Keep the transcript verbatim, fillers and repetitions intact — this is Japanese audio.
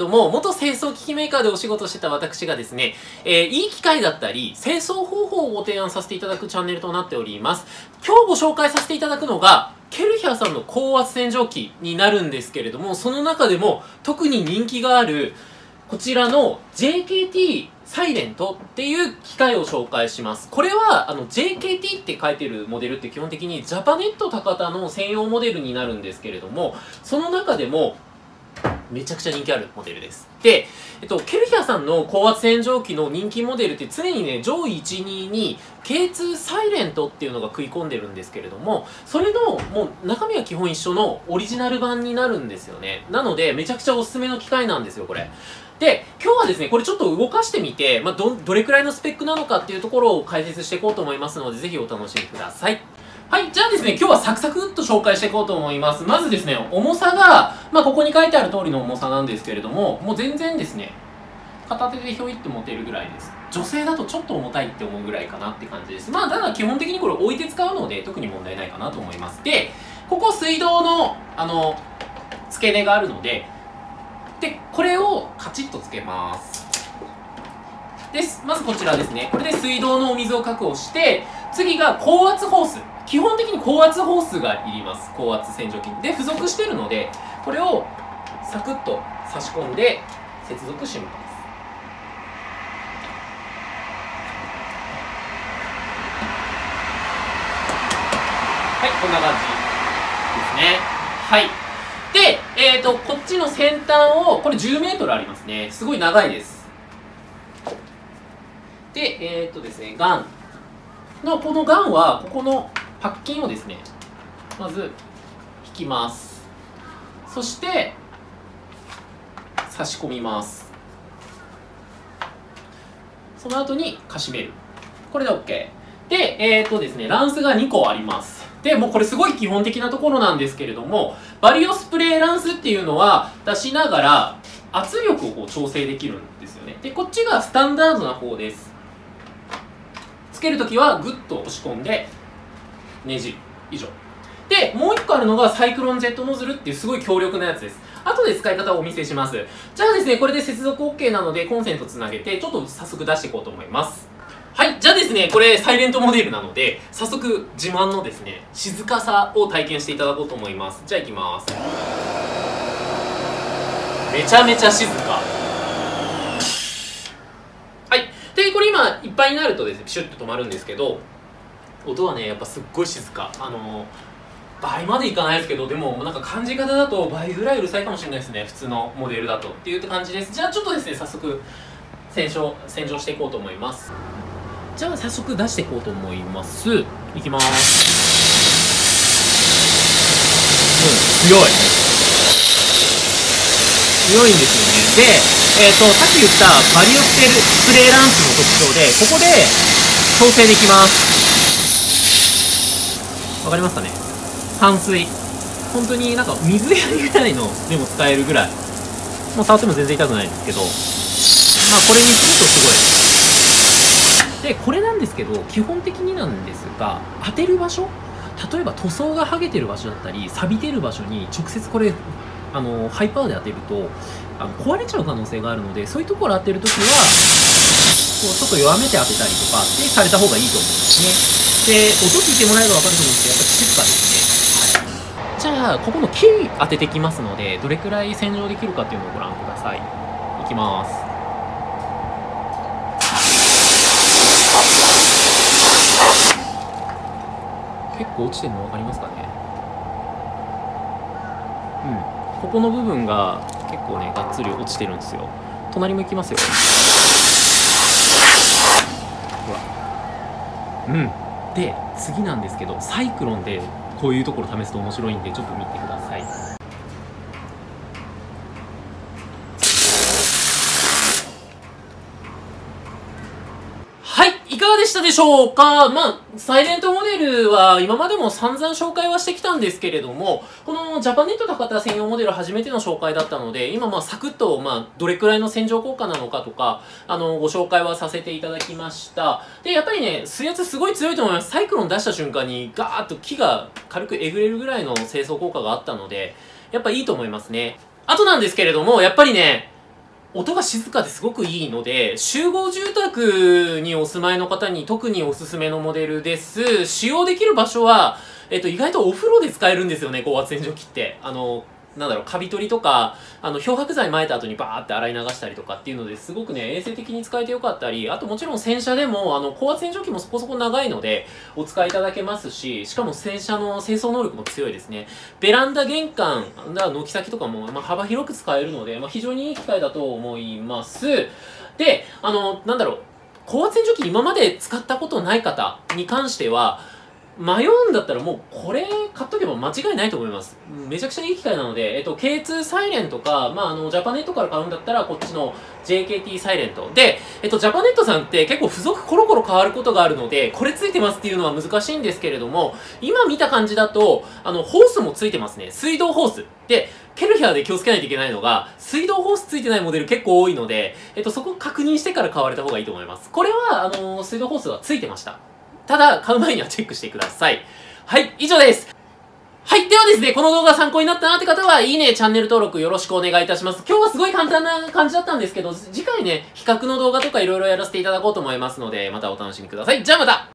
も、元清掃機器メーカーでお仕事してた私がですね、えー、いい機械だったり、清掃方法をご提案させていただくチャンネルとなっております。今日ご紹介させていただくのが、ケルヒャーさんの高圧洗浄機になるんですけれども、その中でも特に人気がある、こちらの ジェイケーティー サイレントっていう機械を紹介します。これは、あの、ジェイケーティー って書いてるモデルって基本的にジャパネット高田の専用モデルになるんですけれども、その中でも、めちゃくちゃ人気あるモデルです。で、えっと、ケルヒャーさんの高圧洗浄機の人気モデルって常にね、上位いち、にに ケーツー サイレントっていうのが食い込んでるんですけれども、それのもう中身は基本一緒のオリジナル版になるんですよね。なので、めちゃくちゃおすすめの機械なんですよ、これ。で、今日はですね、これちょっと動かしてみて、まあ、ど、どれくらいのスペックなのかっていうところを解説していこうと思いますので、ぜひお楽しみください。はい。じゃあですね、今日はサクサクっと紹介していこうと思います。まずですね、重さが、まあ、ここに書いてある通りの重さなんですけれども、もう全然ですね、片手でひょいって持てるぐらいです。女性だとちょっと重たいって思うぐらいかなって感じです。まあ、ただ基本的にこれ置いて使うので、特に問題ないかなと思います。で、ここ水道の、あの、付け根があるので、で、これをカチッとつけます。です。まずこちらですね。これで水道のお水を確保して、次が高圧ホース。基本的に高圧ホースがいります。高圧洗浄機。で、付属してるので、これをサクッと差し込んで接続します。はい、こんな感じですね。はい。で、えっと、こっちの先端を、これじゅうメートルありますね。すごい長いです。で、えっとですね、ガンの、このガンは、ここのパッキンをですね、まず引きます。そして、差し込みます。その後にかしめる。これで OK。で、えっとですね、ランスがにこあります。で、もうこれすごい基本的なところなんですけれども、バリオスプレーランスっていうのは出しながら圧力をこう調整できるんですよね。で、こっちがスタンダードな方です。つけるときはグッと押し込んでねじる。以上。で、もう一個あるのがサイクロンジェットノズルっていうすごい強力なやつです。後で使い方をお見せします。じゃあですね、これで接続 OK なのでコンセントつなげて、ちょっと早速出していこうと思います。はい。じゃあですね、これサイレントモデルなので、早速自慢のですね、静かさを体験していただこうと思います。じゃあ行きます。めちゃめちゃ静か。はい。で、これ今いっぱいになるとですね、ピシュッと止まるんですけど、音はね、やっぱすっごい静か。あの、倍までいかないですけど、でもなんか感じ方だと倍ぐらいうるさいかもしれないですね。普通のモデルだと。っていう感じです。じゃあちょっとですね、早速、洗浄、洗浄していこうと思います。じゃあ早速出していこうと思います。いきます。うん、強い。強いんですよね。で、えっと、さっき言ったバリオスプレーランスの特徴で、ここで調整できます。わかりますかね？散水。本当になんか水やりぐらいのでも使えるぐらい。もう触っても全然痛くないんですけど、まあこれにするとすごい。で、これなんですけど、基本的になんですが、当てる場所、例えば塗装が剥げてる場所だったり、錆びてる場所に直接これ、あの、ハイパワーで当てると、あの壊れちゃう可能性があるので、そういうところ当てるときは、こうちょっと弱めて当てたりとかってされた方がいいと思うんですね。で、音聞いてもらえば分かると思うんですけど、やっぱり静かですね。はい。じゃあ、ここのキー当ててきますので、どれくらい洗浄できるかっていうのをご覧ください。いきます。結構落ちてるの分かりますかね。うん、ここの部分が結構ねがっつり落ちてるんですよ。隣も行きますよ。ほら、うん。で、次なんですけど、サイクロンでこういうところ試すと面白いんで、ちょっと見てください。いかがでしたでしょうか？まあ、サイレントモデルは今までも散々紹介はしてきたんですけれども、このジャパネット高田専用モデル初めての紹介だったので、今まあサクッと、まあ、どれくらいの洗浄効果なのかとか、あの、ご紹介はさせていただきました。で、やっぱりね、水圧すごい強いと思います。サイクロン出した瞬間にガーッと木が軽くえぐれるぐらいの清掃効果があったので、やっぱいいと思いますね。あとなんですけれども、やっぱりね、 音が静かですごくいいので、集合住宅にお住まいの方に特におすすめのモデルです。使用できる場所は、えっと、意外とお風呂で使えるんですよね、高圧洗浄機って。あの、なんだろう、カビ取りとか、あの、漂白剤撒いた後にバーって洗い流したりとかっていうのですごくね、衛生的に使えてよかったり、あともちろん洗車でも、あの、高圧洗浄機もそこそこ長いので、お使いいただけますし、しかも洗車の清掃能力も強いですね。ベランダ、玄関、だから軒先とかも、まあ、幅広く使えるので、まあ、非常にいい機械だと思います。で、あの、なんだろう、高圧洗浄機今まで使ったことない方に関しては、迷うんだったらもうこれ買っとけば間違いないと思います。めちゃくちゃいい機械なので、えっと、ケーツー サイレンとか、まあ、あの、ジャパネットから買うんだったらこっちの ジェイケーティー サイレント。で、えっと、ジャパネットさんって結構付属コロコロ変わることがあるので、これついてますっていうのは難しいんですけれども、今見た感じだと、あの、ホースもついてますね。水道ホース。で、ケルヒャーで気をつけないといけないのが、水道ホースついてないモデル結構多いので、えっと、そこを確認してから買われた方がいいと思います。これは、あの、水道ホースはついてました。ただ、買う前にはチェックしてください。はい、以上です。はい。ではですね、この動画が参考になったなって方は、いいね、チャンネル登録よろしくお願いいたします。今日はすごい簡単な感じだったんですけど、次回ね、比較の動画とかいろいろやらせていただこうと思いますので、またお楽しみください。じゃあまた